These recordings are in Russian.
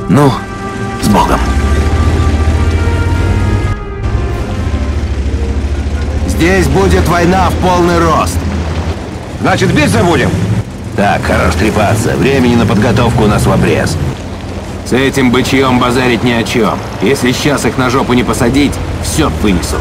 Ну, с Богом. Здесь будет война в полный рост. Значит, биться будем? Так, хорош трепаться. Времени на подготовку у нас в обрез. С этим бычьем базарить ни о чем. Если сейчас их на жопу не посадить, все вынесут.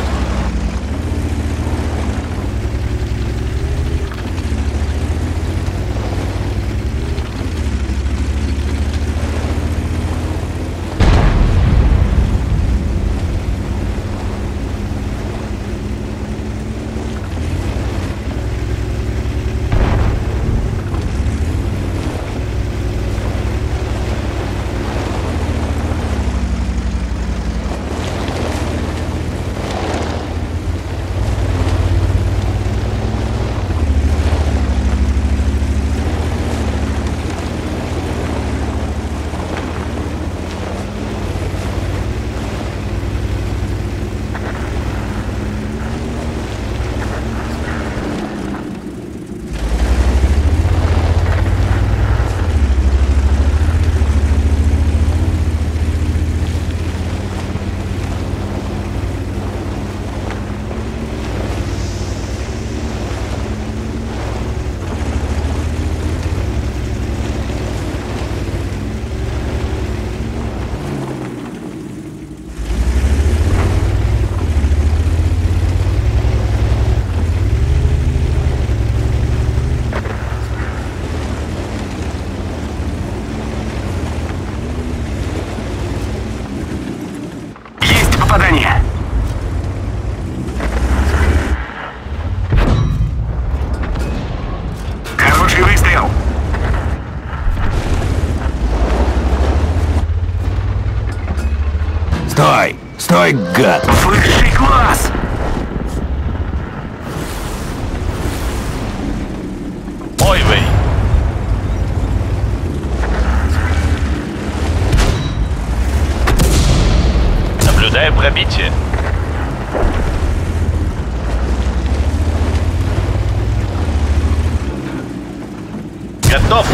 Стой! Стой, гад! Высший класс! Ой, вы! Наблюдаю пробитие. Готов!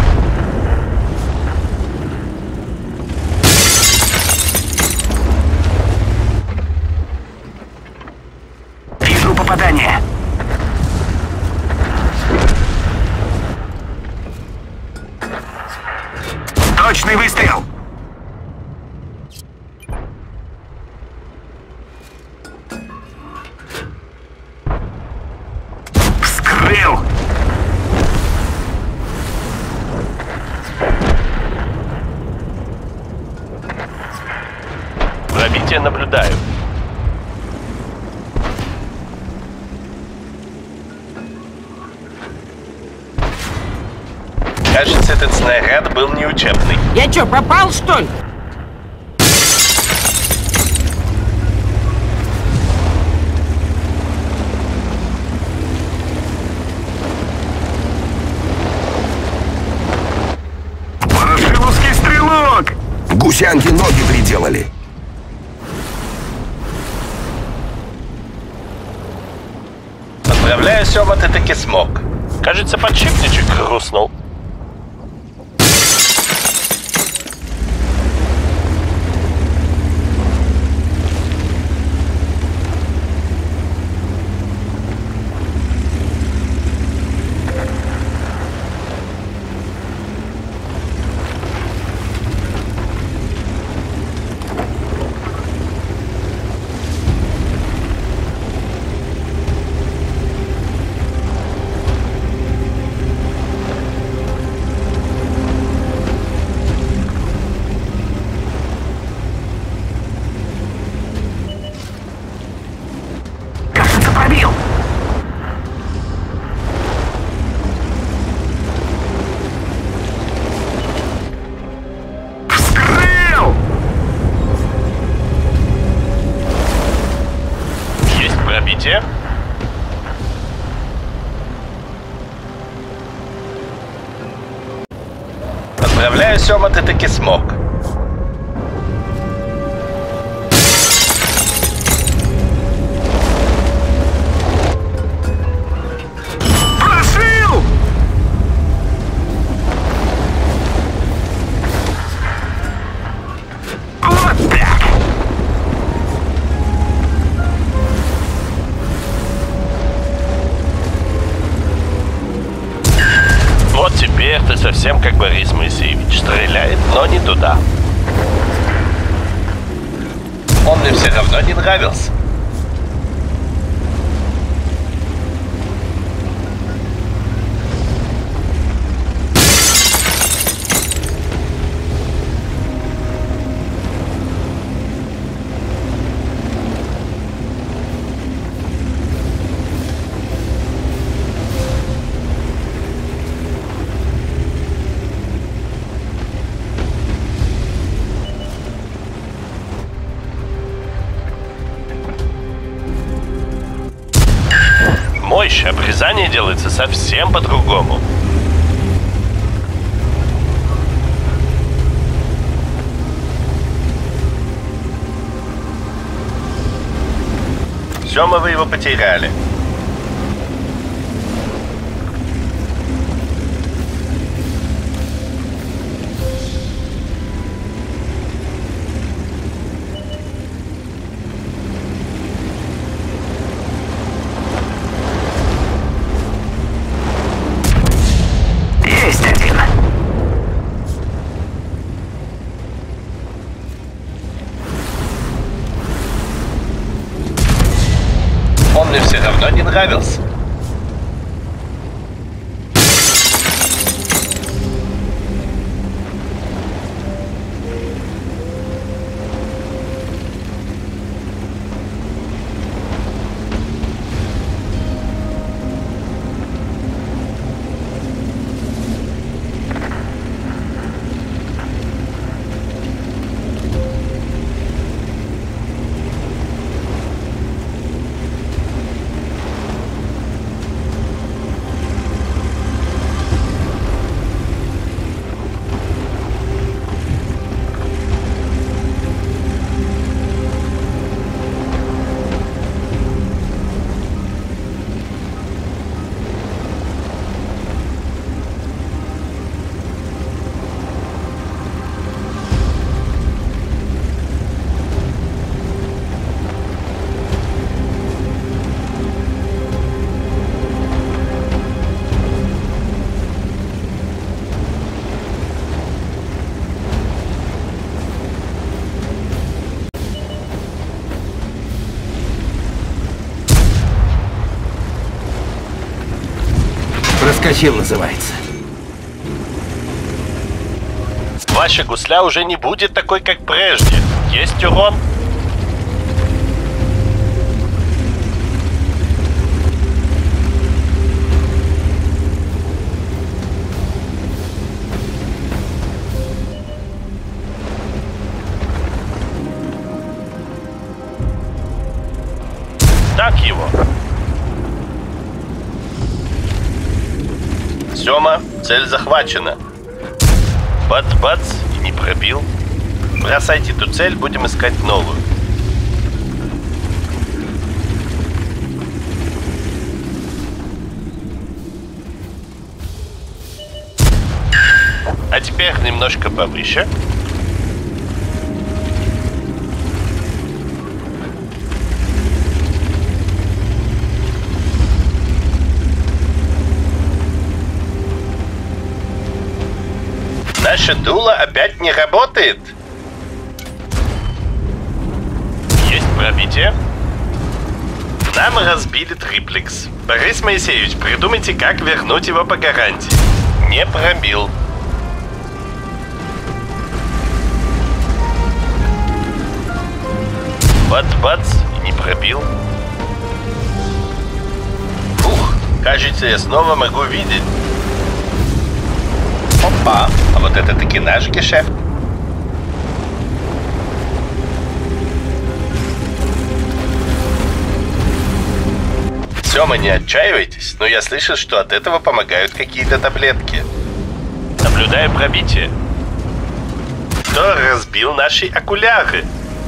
Вижу попадание. Точный выстрел. Вскрыл. Пробитие наблюдаю. Кажется, этот снаряд был неучебный. Я чё, пропал, что ли? Ворошиловский стрелок! Гусянки ноги приделали. Поздравляю, Сёма, ты таки смог. Кажется, подшипничек хрустнул. Кажется, пробил. Вскрыл! Есть пробитие. Поздравляю, Сёма, ты таки смог. Прошил! Теперь ты совсем как Борис Моисеевич. Стреляет, но не туда. Он мне все равно не нравился. Мощь, обрезание делается совсем по-другому. Сёма, вы его потеряли. Есть один. Он мне все равно не нравился. Проскочил, называется. Ваша гусля уже не будет такой, как прежде. Есть урон? Так его. Сёма, цель захвачена. Бац-бац, и не пробил. Бросайте эту цель, будем искать новую. А теперь немножко повыше. Наше дуло опять не работает. Есть пробитие. Нам разбили триплекс. Борис Моисеевич, придумайте, как вернуть его по гарантии. Не пробил. Бац-бац, и не пробил. Фух, кажется, я снова могу видеть. Опа, а вот это таки наш гешефт. Сёма, не отчаивайтесь, но я слышал, что от этого помогают какие-то таблетки. Наблюдаю пробитие. Кто разбил наши окуляры?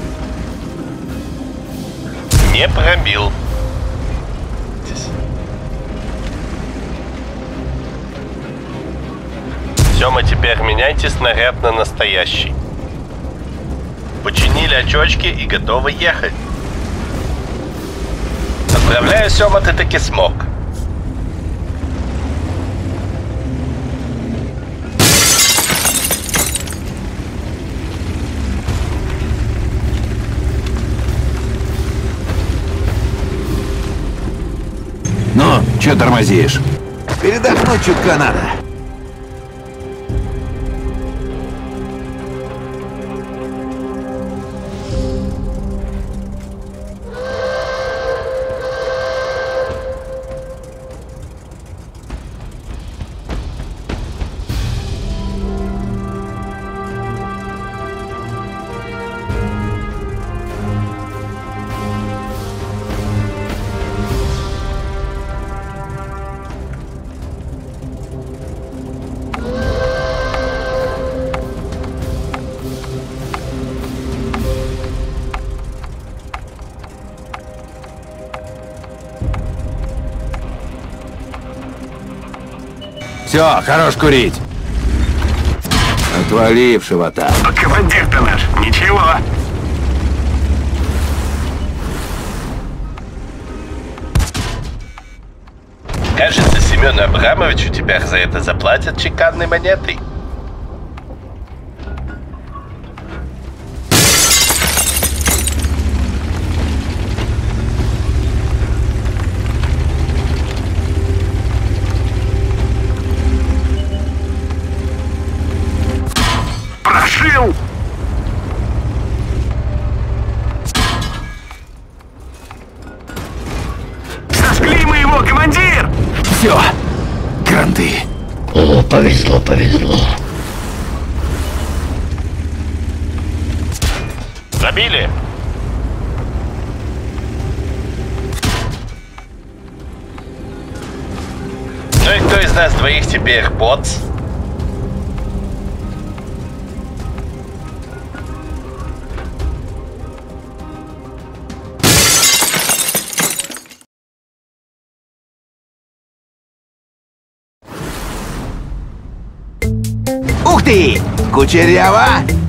Не пробил. Сёма, теперь меняйте снаряд на настоящий. Починили очечки и готовы ехать. Отправляю, Сёма, ты таки смог. Че тормозишь? Передохнуть чутка надо. Все, хорош курить. Отвали, вшивота. А командир-то наш, ничего. Кажется, Семен Абрамович, у тебя за это заплатят чеканной монетой. Прошил! Сожгли мы его, командир! Все, кранты. О, повезло, повезло. Забили. Ну и кто из нас двоих теперь боц? Ух ты! Кучерява!